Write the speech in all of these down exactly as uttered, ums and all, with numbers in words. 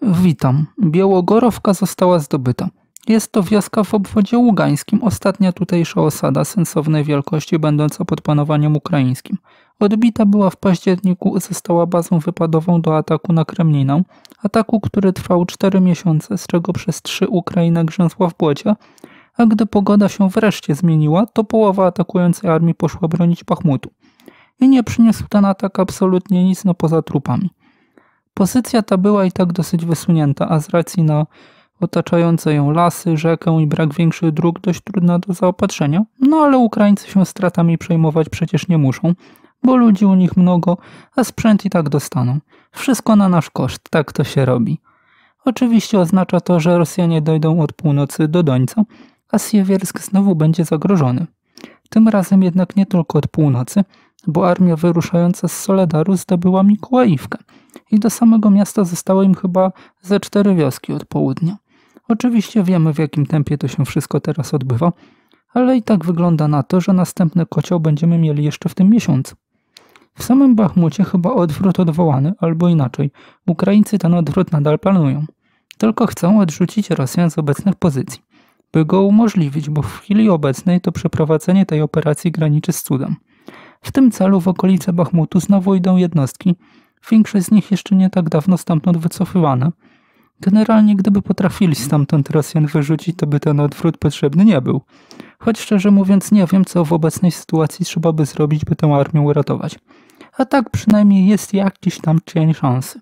Witam. Białogorowka została zdobyta. Jest to wioska w obwodzie ługańskim, ostatnia tutejsza osada sensownej wielkości będąca pod panowaniem ukraińskim. Odbita była w październiku, została bazą wypadową do ataku na Kremlinę, ataku, który trwał cztery miesiące, z czego przez trzy Ukraina grzęzła w błocie, a gdy pogoda się wreszcie zmieniła, to połowa atakującej armii poszła bronić Bachmutu. I nie przyniósł ten atak absolutnie nic, no poza trupami. Pozycja ta była i tak dosyć wysunięta, a z racji na otaczające ją lasy, rzekę i brak większych dróg dość trudna do zaopatrzenia, no ale Ukraińcy się stratami przejmować przecież nie muszą, bo ludzi u nich mnogo, a sprzęt i tak dostaną. Wszystko na nasz koszt, tak to się robi. Oczywiście oznacza to, że Rosjanie dojdą od północy do Dońca, a Siewiersk znowu będzie zagrożony. Tym razem jednak nie tylko od północy, bo armia wyruszająca z Soledaru zdobyła Mikołajówkę i do samego miasta zostało im chyba ze cztery wioski od południa. Oczywiście wiemy, w jakim tempie to się wszystko teraz odbywa, ale i tak wygląda na to, że następny kocioł będziemy mieli jeszcze w tym miesiącu. W samym Bachmucie chyba odwrót odwołany, albo inaczej, Ukraińcy ten odwrót nadal planują. Tylko chcą odrzucić Rosjan z obecnych pozycji, by go umożliwić, bo w chwili obecnej to przeprowadzenie tej operacji graniczy z cudem. W tym celu w okolice Bachmutu znowu idą jednostki, większość z nich jeszcze nie tak dawno stamtąd wycofywane. Generalnie gdyby potrafili stamtąd Rosjan wyrzucić, to by ten odwrót potrzebny nie był. Choć szczerze mówiąc nie wiem, co w obecnej sytuacji trzeba by zrobić, by tę armię uratować. A tak przynajmniej jest jakiś tam cień szansy.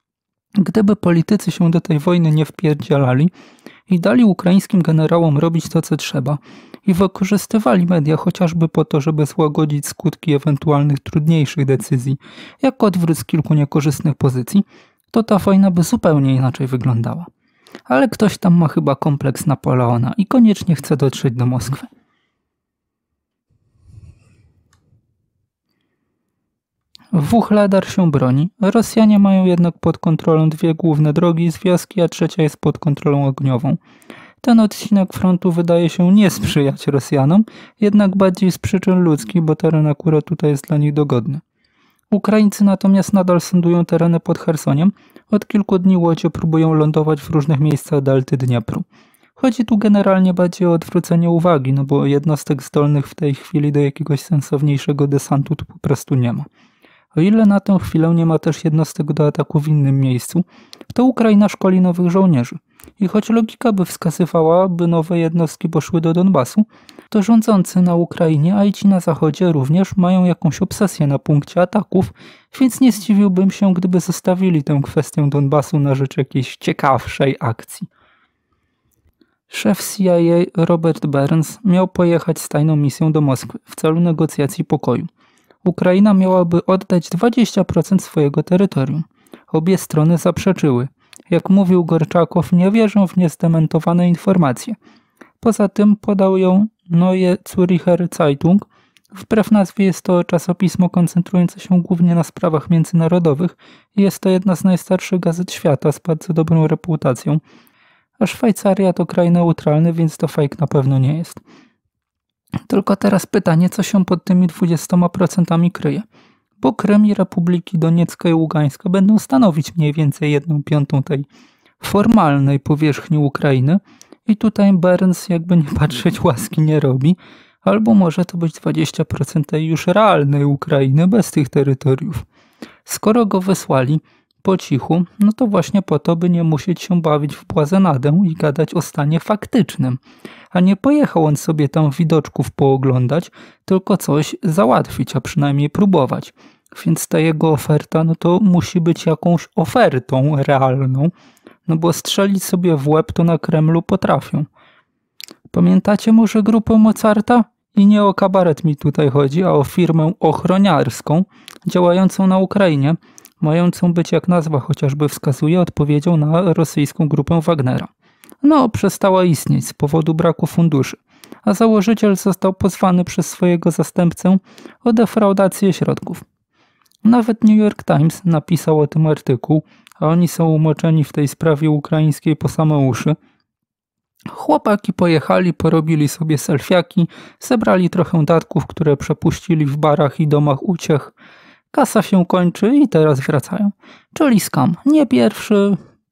Gdyby politycy się do tej wojny nie wpierdzielali i dali ukraińskim generałom robić to, co trzeba i wykorzystywali media chociażby po to, żeby złagodzić skutki ewentualnych trudniejszych decyzji, jak odwrót z kilku niekorzystnych pozycji, to ta wojna by zupełnie inaczej wyglądała. Ale ktoś tam ma chyba kompleks Napoleona i koniecznie chce dotrzeć do Moskwy. Wuhledar się broni. Rosjanie mają jednak pod kontrolą dwie główne drogi z wioski, a trzecia jest pod kontrolą ogniową. Ten odcinek frontu wydaje się nie sprzyjać Rosjanom, jednak bardziej z przyczyn ludzkich, bo teren akurat tutaj jest dla nich dogodny. Ukraińcy natomiast nadal sądują tereny pod Chersoniem. Od kilku dni łodzie próbują lądować w różnych miejscach delty Dniepru. Chodzi tu generalnie bardziej o odwrócenie uwagi, no bo jednostek zdolnych w tej chwili do jakiegoś sensowniejszego desantu tu po prostu nie ma. O ile na tę chwilę nie ma też jednostek do ataku w innym miejscu, to Ukraina szkoli nowych żołnierzy. I choć logika by wskazywała, by nowe jednostki poszły do Donbasu, to rządzący na Ukrainie, a i ci na zachodzie również mają jakąś obsesję na punkcie ataków, więc nie zdziwiłbym się, gdyby zostawili tę kwestię Donbasu na rzecz jakiejś ciekawszej akcji. Szef C I A Robert Burns miał pojechać z tajną misją do Moskwy w celu negocjacji pokoju. Ukraina miałaby oddać dwadzieścia procent swojego terytorium. Obie strony zaprzeczyły. Jak mówił Gorczakow, nie wierzą w niezdementowane informacje. Poza tym podał ją Neue Zürcher Zeitung. Wbrew nazwie jest to czasopismo koncentrujące się głównie na sprawach międzynarodowych i jest to jedna z najstarszych gazet świata z bardzo dobrą reputacją. A Szwajcaria to kraj neutralny, więc to fake na pewno nie jest. Tylko teraz pytanie, co się pod tymi dwudziestoma procentami kryje. Bo Krym i Republiki Doniecka i Ługańska będą stanowić mniej więcej jedną piątą tej formalnej powierzchni Ukrainy i tutaj Burns, jakby nie patrzeć, łaski nie robi, albo może to być dwadzieścia procent tej już realnej Ukrainy bez tych terytoriów. Skoro go wysłali po cichu, no to właśnie po to, by nie musieć się bawić w błazenadę i gadać o stanie faktycznym. A nie pojechał on sobie tam widoczków pooglądać, tylko coś załatwić, a przynajmniej próbować. Więc ta jego oferta, no to musi być jakąś ofertą realną, no bo strzelić sobie w łeb to na Kremlu potrafią. Pamiętacie może grupę Mozarta? I nie o kabaret mi tutaj chodzi, a o firmę ochroniarską działającą na Ukrainie, mającą być, jak nazwa chociażby wskazuje, odpowiedzią na rosyjską grupę Wagnera. No, przestała istnieć z powodu braku funduszy, a założyciel został pozwany przez swojego zastępcę o defraudację środków. Nawet New York Times napisał o tym artykuł, a oni są umoczeni w tej sprawie ukraińskiej po same uszy. Chłopaki pojechali, porobili sobie selfiaki, zebrali trochę datków, które przepuścili w barach i domach uciech. Kasa się kończy i teraz wracają. Czyli skam. Nie pierwszy,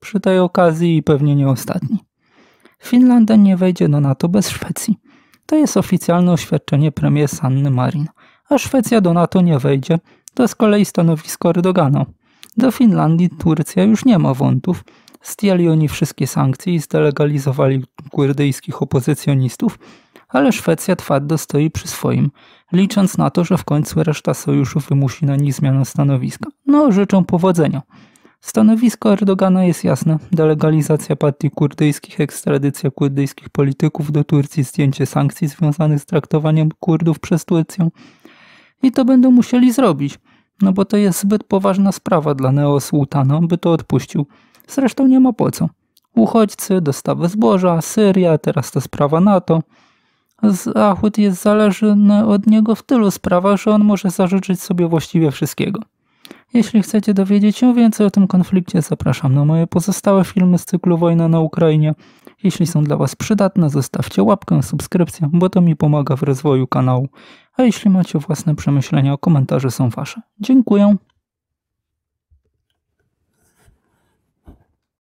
przy tej okazji i pewnie nie ostatni. Finlandia nie wejdzie do NATO bez Szwecji. To jest oficjalne oświadczenie premier Sanny Marin. A Szwecja do NATO nie wejdzie, to z kolei stanowisko Erdogana. Do Finlandii Turcja już nie ma wątów. Zdjęli oni wszystkie sankcje i zdelegalizowali kurdyjskich opozycjonistów, ale Szwecja twardo stoi przy swoim, licząc na to, że w końcu reszta sojuszu wymusi na nich zmianę stanowiska. No, życzę powodzenia. Stanowisko Erdogana jest jasne. Delegalizacja partii kurdyjskich, ekstradycja kurdyjskich polityków do Turcji, zdjęcie sankcji związanych z traktowaniem Kurdów przez Turcję. I to będą musieli zrobić, no bo to jest zbyt poważna sprawa dla neosułtana, by to odpuścił. Zresztą nie ma po co. Uchodźcy, dostawy zboża, Syria, teraz to sprawa NATO. Zachód jest zależny od niego w tylu sprawach, że on może zażyczyć sobie właściwie wszystkiego. Jeśli chcecie dowiedzieć się więcej o tym konflikcie, zapraszam na moje pozostałe filmy z cyklu Wojna na Ukrainie. Jeśli są dla Was przydatne, zostawcie łapkę, subskrypcję, bo to mi pomaga w rozwoju kanału. A jeśli macie własne przemyślenia, komentarze są Wasze. Dziękuję.